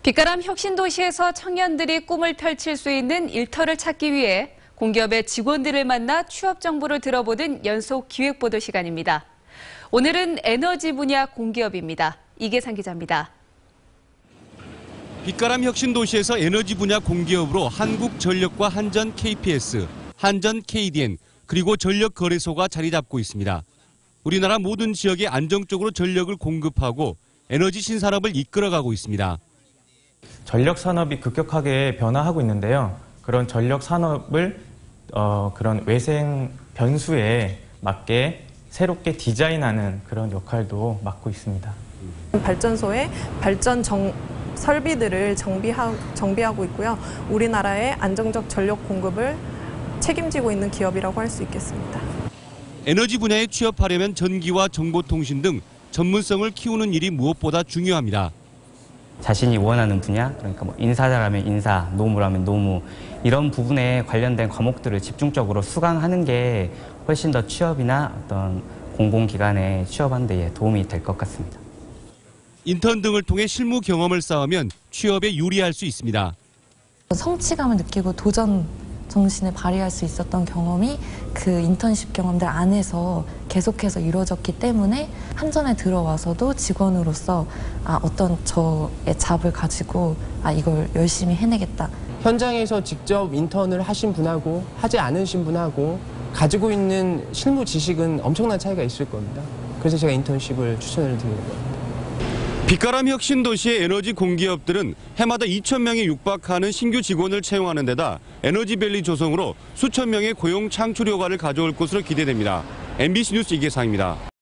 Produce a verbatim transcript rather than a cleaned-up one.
빛가람 혁신도시에서 청년들이 꿈을 펼칠 수 있는 일터를 찾기 위해 공기업의 직원들을 만나 취업 정보를 들어보는 연속 기획보도 시간입니다. 오늘은 에너지 분야 공기업입니다. 이계상 기자입니다. 빛가람 혁신도시에서 에너지 분야 공기업으로 한국전력과 한전 케이피에스, 한전 케이디엔, 그리고 전력거래소가 자리 잡고 있습니다. 우리나라 모든 지역에 안정적으로 전력을 공급하고 에너지 신산업을 이끌어가고 있습니다. 전력 산업이 급격하게 변화하고 있는데요. 그런 전력 산업을 어, 그런 외생 변수에 맞게 새롭게 디자인하는 그런 역할도 맡고 있습니다. 발전소에 발전 정, 설비들을 정비하, 정비하고 있고요. 우리나라의 안정적 전력 공급을 책임지고 있는 기업이라고 할 수 있겠습니다. 에너지 분야에 취업하려면 전기와 정보통신 등 전문성을 키우는 일이 무엇보다 중요합니다. 자신이 원하는 분야, 그러니까 뭐 인사자라면 인사, 노무라면 노무, 이런 부분에 관련된 과목들을 집중적으로 수강하는 게 훨씬 더 취업이나 어떤 공공기관에 취업하는 데 도움이 될 것 같습니다. 인턴 등을 통해 실무 경험을 쌓으면 취업에 유리할 수 있습니다. 성취감을 느끼고 도전 정신을 발휘할 수 있었던 경험이 그 인턴십 경험들 안에서 계속해서 이루어졌기 때문에 한전에 들어와서도 직원으로서 아, 어떤 저의 잡을 가지고 아, 이걸 열심히 해내겠다. 현장에서 직접 인턴을 하신 분하고 하지 않으신 분하고 가지고 있는 실무 지식은 엄청난 차이가 있을 겁니다. 그래서 제가 인턴십을 추천을 드리는 겁니다. 빛가람 혁신도시의 에너지 공기업들은 해마다 이천 명에 육박하는 신규 직원을 채용하는 데다 에너지밸리 조성으로 수천 명의 고용 창출 효과를 가져올 것으로 기대됩니다. 엠비씨 뉴스 이계상입니다.